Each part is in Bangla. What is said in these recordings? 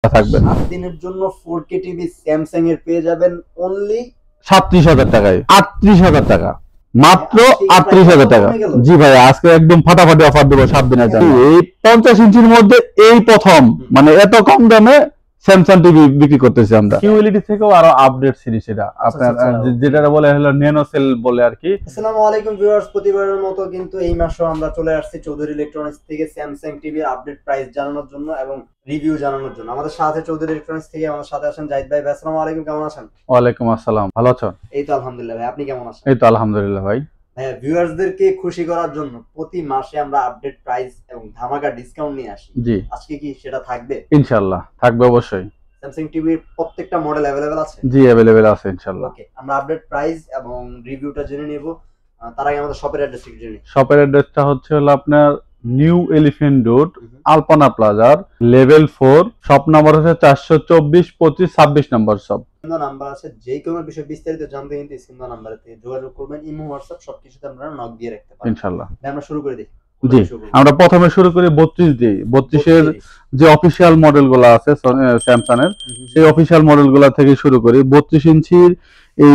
থাকবে 7 দিনের জন্য 4K টিভি স্যামসাং এর পেয়ে যাবেন অনলি 37,000 টাকায়। 38,000 টাকা, মাত্র 38,000 টাকা। জি ভাই, আজকে একদম ফাটাফাটি অফার দেবো 7 দিনের জন্য। এই 50 ইঞ্চির মধ্যে এই প্রথম মানে এত কম দামে স্যামসাং টিভি বিক্রি করতেছি আমরা। কিউএলইডি থেকেও আরো আপডেট সিরিজ, এটা আপনার যেটা বলে হলো ন্যানো সেল বলে আর কি। আসসালামু আলাইকুম ভিউয়ার্স, প্রতিবারের মতো কিন্তু এই মাসেও আমরা চলে আসছি চৌধুরী ইলেকট্রনিক্স থেকে স্যামসাং টিভির আপডেট প্রাইস জানানোর জন্য এবং রিভিউ জানানোর জন্য। আমাদের সাথে চৌধুরী ইলেকট্রনিক্স থেকে আমাদের সাথে আছেন জাহিদ ভাই। আসসালামু আলাইকুম, কেমন আছেন? ওয়ালাইকুম আসসালাম, ভালো আছেন? এই তো আলহামদুলিল্লাহ ভাই, আপনি কেমন আছেন? এই তো আলহামদুলিল্লাহ ভাই। হ্যাঁ, ভিউয়ার্সদেরকে খুশি করার জন্য প্রতি মাসে আমরা আপডেট প্রাইস এবং ধামাকা ডিসকাউন্ট নিয়ে আসি। জি, আজকে কি সেটা থাকবে? ইনশাআল্লাহ থাকবে অবশ্যই। স্যামসাং টিভির প্রত্যেকটা মডেল अवेलेबल আছে? জি, अवेलेबल আছে ইনশাআল্লাহ। ওকে, আমরা আপডেট প্রাইস এবং রিভিউটা জেনে নেব। তার আগে আমাদের শপের অ্যাড্রেস একটু জেনে নিই। শপের অ্যাড্রেসটা হচ্ছে হলো আপনার নিউ এলিফ্যান্ট রোড, আলপনা প্লাজার, লেভেল 4, শপ নাম্বার হচ্ছে 424 25 26 নম্বর শপ। নাম্বার আছে, যে কোনো বিষয় বিস্তারিত জানতে কিন্তু স্ক্রিন নাম্বারে যোগাযোগ করবেন। ইমো, হোয়াটসঅ্যাপ সবকিছুতে আপনারা নক দিয়ে রাখতে পারেন ইনশাআল্লাহ। আমরা শুরু করে দিই। জি, আমরা প্রথমে শুরু করি 32 দিয়ে। 32 এর যে অফিশিয়াল মডেলগুলো আছে স্যামসাং এর, সেই অফিশিয়াল মডেলগুলো থেকে শুরু করি। 32 ইঞ্চির এই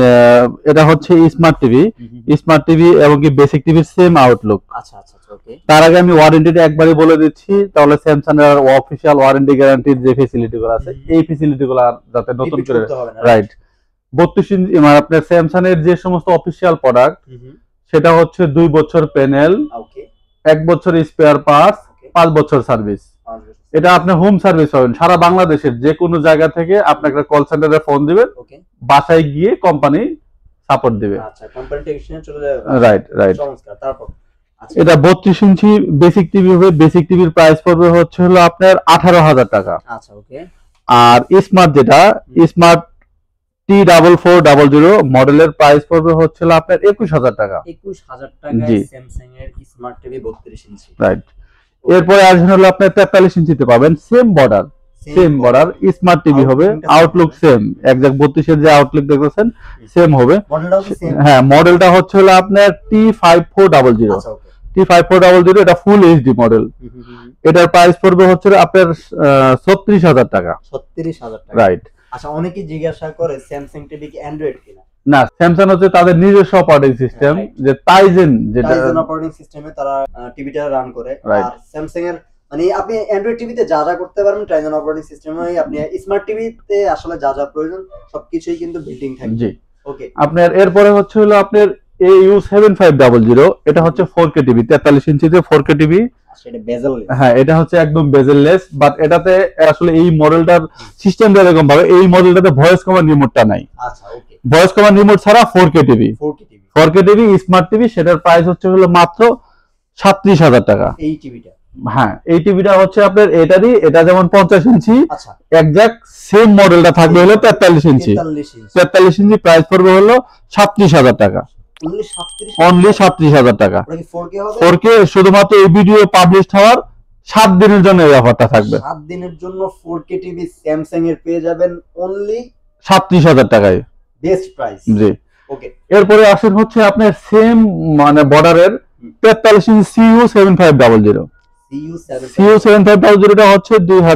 এটা হচ্ছে স্মার্ট টিভি। স্মার্ট টিভি এবং কি বেসিক টিভির সেম আউটলুক। আচ্ছা আচ্ছা ওকে। তার আগে আমি ওয়ারেন্টিটা একবারই বলে দিচ্ছি, তাহলে স্যামসাং এর অফিশিয়াল ওয়ারেন্টি গ্যারান্টির যে ফ্যাসিলিটিগুলো আছে এই ফ্যাসিলিটিগুলো যাতে নতুন করে, রাইট। 32 ইঞ্চি মানে আপনার স্যামসাং এর যে সমস্ত অফিশিয়াল প্রোডাক্ট, সেটা হচ্ছে 2 বছর প্যানেল, 1 বছর স্পেয়ার পার্টস, 5 বছর সার্ভিস। এটা আপনি হোম সার্ভিস পাবেন সারা বাংলাদেশের যে কোনো জায়গা থেকে। আপনাকে কল সেন্টারে ফোন দিবেন, বাসায় গিয়ে কোম্পানি সাপোর্ট দিবে। আচ্ছা, কোম্পানি টেকনিশিয়ান চলে যাবে। Right right. চমৎকার। তারপর এটা 32 ইঞ্চি বেসিক টিভি হবে। বেসিক টিভির প্রাইস পড়বে হচ্ছে হলো আপনার 18,000 টাকা। আচ্ছা ওকে। আর স্মার্ট যেটা স্মার্ট T4400 মডেলের প্রাইস পড়বে হচ্ছে আপনার 21,000 টাকা। 21,000 টাকায় স্যামসাং এর স্মার্ট টিভি 32 ইঞ্চি, রাইট। এরপরে আসলে হলো আপনার 43 ইঞ্চিতে পাবেন সেম বর্ডার স্মার্ট টিভি হবে, আউটলুক সেম, একজাক্ট 32 এর যে আউটলুক দেখতেছেন সেম হবে। হ্যাঁ, মডেলটা হচ্ছে হলো আপনার T5400। T5400 এটা ফুল এইচডি মডেল। এটার প্রাইস পড়বে হচ্ছে আপনার 36,000 টাকা। 36,000 টাকা, রাইট। আচ্ছা, অনেকেই জিজ্ঞাসা করে স্যামসাং টিভি কি অ্যান্ড্রয়েড কিনা? না, স্যামসাং হচ্ছে তাদের নিজস্ব অপারেটিং সিস্টেম, যে টাইজেন, যেটা টাইজেন অপারেটিং সিস্টেমে তারা টিভিটা রান করে। আর স্যামসাং এর মানে আপনি অ্যান্ড্রয়েড টিভিতে যা যা করতে পারবেন টাইজেন অপারেটিং সিস্টেমে আপনি স্মার্ট টিভিতে আসলে যা যা প্রয়োজন সবকিছুই কিন্তু বিল্ডিং থাকে। জি ওকে। আপনার এরপরে হচ্ছে হলো আপনার AU7500, এটা হচ্ছে 4K টিভি, 43 ইঞ্চিতে 4K টিভি। হ্যাঁ, এটা হচ্ছে একদম বেজেললেস, বাট এটাতে আসলে এই মডেলটার সিস্টেমটা এরকম ভাবে, এই মডেলটাতে ভয়েস কমান্ড রিমোটটা নাই। আচ্ছা ওকে। ভয়েস কমান্ড রিমোট ছাড়া 4K TV 4K TV smart TV, সেটার প্রাইস হচ্ছে হলো মাত্র 37,000 টাকা। এই টিভিটা, হ্যাঁ, এই টিভিটা হচ্ছে আপনার এটারই, এটা যেমন 50 ইঞ্চি, আচ্ছা এক্সাক্ট সেম মডেলটা থাকবে হলো 43 ইঞ্চি। 43 ইঞ্চি প্রাইস পড়বে হলো 37,000 টাকা, অনলি 37,000 টাকা। 4K শুধুমাত্র এই ভিডিও পাবলিশ হওয়ার 7 দিনের জন্য এই অফারটা থাকবে। 7 দিনের জন্য 4K টিভি স্যামসাং এর পেয়ে যাবেন অনলি 37,000 টাকায়, বেস্ট প্রাইস। জি ওকে। এরপরে আসেন হচ্ছে আপনার সেম মানে বর্ডারের 43 ইঞ্চি CU7500। CU7500 টা হচ্ছে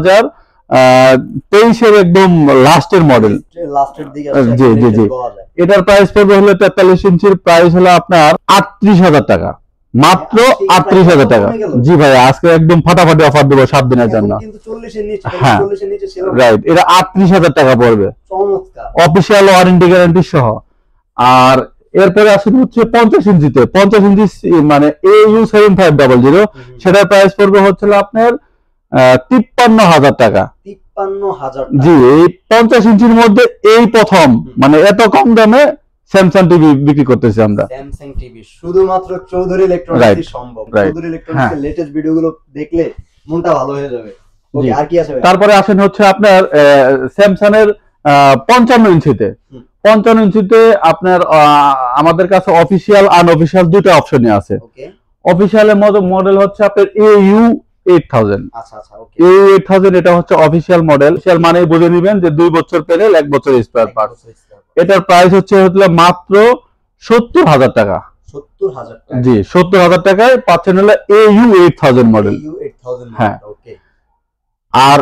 2023 এর একদম লাস্টের মডেল, লাস্টের দিকে। জি জি জি। এটার প্রাইস পড়বে হলো 43 ইঞ্চির প্রাইস হলো আপনার 38,000 টাকা, মাত্র 38,000 টাকা। জি ভাই, আজকে একদম ফাটাফাটি অফার দেবো 7 দিনের জন্য। কিন্তু 40 এর নিচে, হ্যাঁ 40 এর নিচে ছিল, রাইট। এটা 38,000 টাকা পড়বে, চমৎকার, অফিশিয়াল ওয়ারেন্টি গ্যারান্টি সহ। আর এরপরে আসলে হচ্ছে 50 ইঞ্চিতে, 50 ইঞ্চি মানে AU7500, সেটার প্রাইস পড়বে হচ্ছে আপনার 53,000 টাকা। 53,000 জি, এই 50 ইঞ্চির মধ্যে এই প্রথম মানে এত কম দামে স্যামসাং টিভি বিক্রি করতেছি আমরা। স্যামসাং টিভি শুধুমাত্র চৌধুরী ইলেকট্রনিক্স সম্ভব। চৌধুরী ইলেকট্রনিক্সের লেটেস্ট ভিডিওগুলো দেখলে মনটা ভালো হয়ে যাবে। ওকে, আর কি আছে? তারপরে আসেন হচ্ছে আপনার স্যামসাং এর 55 ইঞ্চিতে। 55 ইঞ্চিতে আপনার আমাদের কাছে অফিশিয়াল আনঅফিশিয়াল দুটো অপশনই আছে। ওকে। অফিশিয়ালের মডেল হচ্ছে আপনার AU8000। আচ্ছা আচ্ছা ওকে। AU8000 এটা হচ্ছে অফিশিয়াল মডেল। অফিশিয়াল মানে বুঝে নেবেন যে 2 বছর প্যানেল, 1 বছর স্পেয়ার পার্টস। এটার প্রাইস হচ্ছে মাত্র 70,000 টাকা। 70,000 টাকা, জি 70,000 টাকায় পাচ্ছেন হলো AU8000 মডেল। AU8000 হ্যাঁ ওকে। আর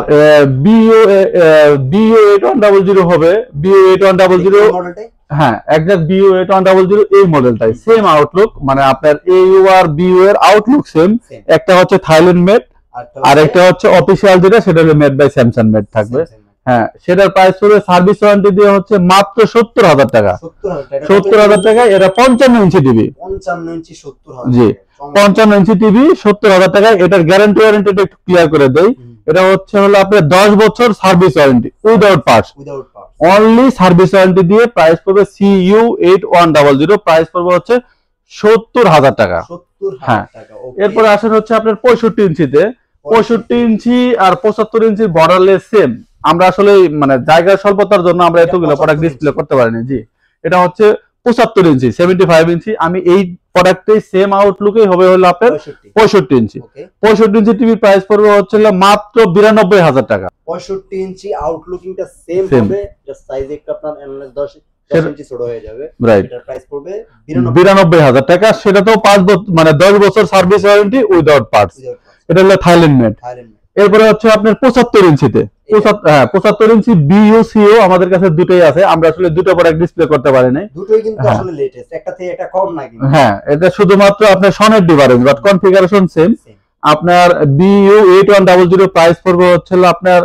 BO8100 হবে, BO8100 মডেলটাই হ্যাঁ একজাক্ট BO8100 এই মডেলটাই সেম আউটলুক, মানে আপনার AU আর BO এর আউটলুক সেম। একটা হচ্ছে থাইল্যান্ড মেড আর একটা হচ্ছে অফিসিয়াল, যেটা সেটা হলো মেড বাই স্যামসাং মেড থাকবে। হ্যাঁ সেটার প্রাইস পড়বে সার্ভিস ওয়ারেন্টি দিয়ে হচ্ছে মাত্র 70,000 টাকা। 70,000 টাকা। এটা 55 ইঞ্চি টিভি, 55 ইঞ্চি 70,000 জি 55 ইঞ্চি টিভি 70,000 টাকা। এটার গ্যারান্টি ওয়ারেন্টিটা একটু ক্লিয়ার করে দেই। এটা হচ্ছে হলো আপনার 10 বছর service warranty without parts, only service warranty দিয়ে প্রাইস পড়বে CU8100, প্রাইস পড়বে হচ্ছে 70,000 টাকা। হ্যাঁ এরপরে আসেন হচ্ছে আপনার 65 ইঞ্চিতে। 65 ইঞ্চি আর 75 ইঞ্চি বর্ডারলেস সেম। আমরা আসলে মানে জায়গার স্বল্পতার জন্য আমরা এতগুলো প্রোডাক্ট ডিসপ্লে করতে পারিনি। জি এটা হচ্ছে 75 ইঞ্চি 75 ইঞ্চি। আমি এই প্রোডাক্টে সেম আউটলুকই হবে হলো আপনার 65 ইঞ্চি। 65 ইঞ্চি টিভির প্রাইস পড়বে হচ্ছে মাত্র 92,000 টাকা। 65 ইঞ্চি আউটলুকিংটা সেম হবে, জাস্ট সাইজ একটু আপনার 10 ইঞ্চি ছোট হয়ে যাবে। এটার প্রাইস পড়বে 92,000 টাকা। সেটা তো 5 বছর মানে 10 বছর সার্ভিস ওয়ারেন্টি উইদাউট পার্টস। এটা হলো থাইল্যান্ড মেড। এরপরে হচ্ছে আপনার 75 ইঞ্চিতে 75 ইঞ্চি BUCO আমাদের কাছে দুটোই আছে। আমরা আসলে দুটো প্রোডাক্ট ডিসপ্লে করতে পারি নাই, দুটোই কিন্তু আসলে লেটেস্ট, একটা থেকে একটা কম না কিন্তু। হ্যাঁ এটা শুধুমাত্র আপনার সনের ডিফারেন্স, বাট কনফিগারেশন সেম। আপনার BU8100 প্রাইস পড়বে হচ্ছে আপনার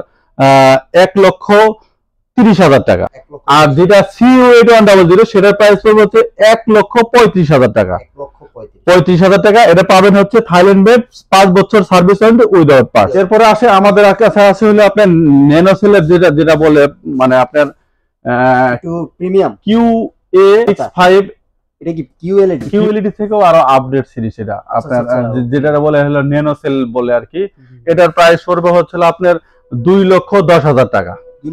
1,30,000 টাকা। আর যেটা CU8100 সেটার প্রাইস পড়বে হচ্ছে 1,35,000 টাকা। 35,000 টাকা। এটা পাবেন হচ্ছে থাইল্যান্ড মেড 5 বছর সার্ভিস ওয়ারেন্টি উইদাউট পার্টস। এরপরে আসে আমাদের কাছে আছে হলো আপনার ন্যানোসেলের যেটা বলে মানে আপনার একটু প্রিমিয়াম QA65। এটা কি QLED থেকেও আরো আপডেট সিরিজ। এটা আপনার যেটা বলে হলো ন্যানোসেল বলে আর কি। এটার প্রাইস পড়বে হচ্ছে আপনার 2,10,000 টাকা।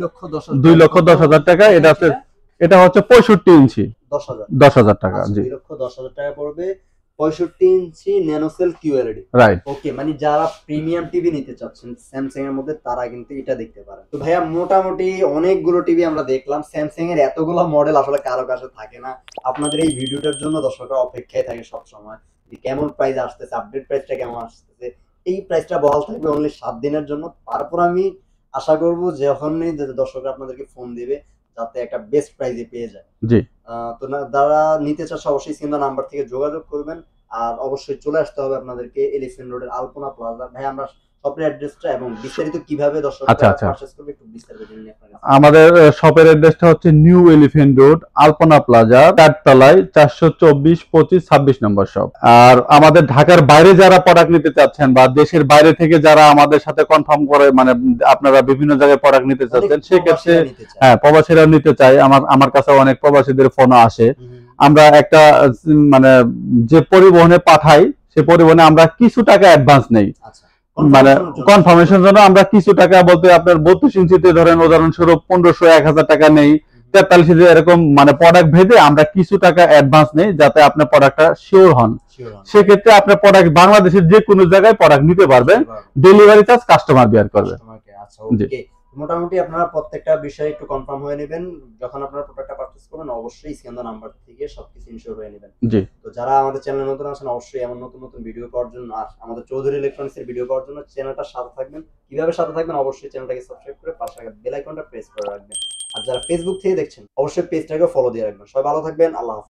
2,10,000 টাকা। এটা হচ্ছে 65 ইঞ্চি 10,000 টাকা। জি 2,10,000 টাকা পড়বে 65 ইঞ্চি ন্যানোসেল QLED। রাইট। ওকে, মানে যারা প্রিমিয়াম টিভি নিতে চাচ্ছেন স্যামসাং এর মধ্যে তারা কিন্তু এটা দেখতে পারেন। তো ভাইয়া মোটামুটি অনেকগুলো টিভি আমরা দেখলাম। স্যামসাং এর এতগুলো মডেল আসলে কারো কাছে থাকে না। আপনাদের এই ভিডিওটার জন্য দর্শকরা অপেক্ষায় থাকে সব সময় কেমন প্রাইস আসতেছে, আপডেট প্রাইসটা কেমন আসতেছে। এই প্রাইসটা বহাল থাকবে অনলি 7 দিনের জন্য। তারপর আমি আশা করব যখনই দর্শকরা আপনাদেরকে ফোন দিবে যাতে একটা বেস্ট প্রাইসে পেয়ে যায়। জি তো যারা নিতে চাচ্ছে অবশ্যই স্ক্রিনে নাম্বার থেকে যোগাযোগ করবেন। আর অবশ্যই চলে আসতে হবে আপনাদেরকে এলিফ্যান্ট রোডের আলপনা প্লাজা। ভাই আমরা শপের অ্যাড্রেসটা এবং বিস্তারিত কিভাবে দর্শকরা পারচেজ করবে একটু বিস্তারিত জেনে আপনার কাছে। আমাদের শপের অ্যাড্রেসটা হচ্ছে new elephant road Alpana plaza 4 তলায় 424 25 26 নম্বর শপ। আর আমাদের ঢাকার বাইরে যারা প্রোডাক্ট নিতে চাচ্ছেন বা দেশের বাইরে থেকে যারা আমাদের সাথে কনফার্ম করে মানে আপনারা বিভিন্ন জায়গায় প্রোডাক্ট নিতে চাচ্ছেন সেক্ষেত্রে হ্যাঁ প্রবাসীরা নিতে চাই। আমার কাছে অনেক প্রবাসীদের ফোনও আসে। আমরা একটা মানে যে পরিবহনে পাঠাই সে পরিবহনে আমরা কিছু টাকা অ্যাডভান্স নেই, মানে কনফার্মেশন জন্য আমরা কিছু টাকা বলতে আপনার 32 ইঞ্চিতে ধরেন উদাহরণস্বরূপ 1500-1000 টাকা নেই, 43 ইঞ্চি এরকম মানে প্রোডাক্ট ভেদে আমরা কিছু টাকা অ্যাডভান্স নেই যাতে আপনার প্রোডাক্টটা শিওর হন। সেক্ষেত্রে আপনার প্রোডাক্ট বাংলাদেশের যে কোনো জায়গায় প্রোডাক্ট নিতে পারবেন, ডেলিভারি চার্জ কাস্টমার বিয়ার করবে। আচ্ছা ওকে, মোটামুটি আপনারা প্রত্যেকটা বিষয় একটু কনফার্ম হয়ে নেবেন যখন আপনারা প্রোডাক্টটা পারচেজ করবেন। অবশ্যই স্ক্রিন নাম্বার থেকে সবকিছু ইনশিওর হয়ে নেবেন। জি তো যারা আমাদের চ্যানেলে নতুন আছেন অবশ্যই এমন নতুন নতুন ভিডিও পাওয়ার জন্য আর আমাদের চৌধুরী ইলেকট্রনিক্স এর ভিডিও পাওয়ার জন্য চ্যানেলটার সাথে থাকবেন। কিভাবে সাথে থাকবেন, অবশ্যই চ্যানেলটাকে সাবস্ক্রাইব করে পাশে থাকা বেল আইকনটা প্রেস করে রাখবেন। আর যারা ফেসবুক থেকে দেখছেন অবশ্যই পেজটাকে ফলো দিয়ে রাখবেন। সবাই ভালো থাকবেন, আল্লাহ হাফেজ।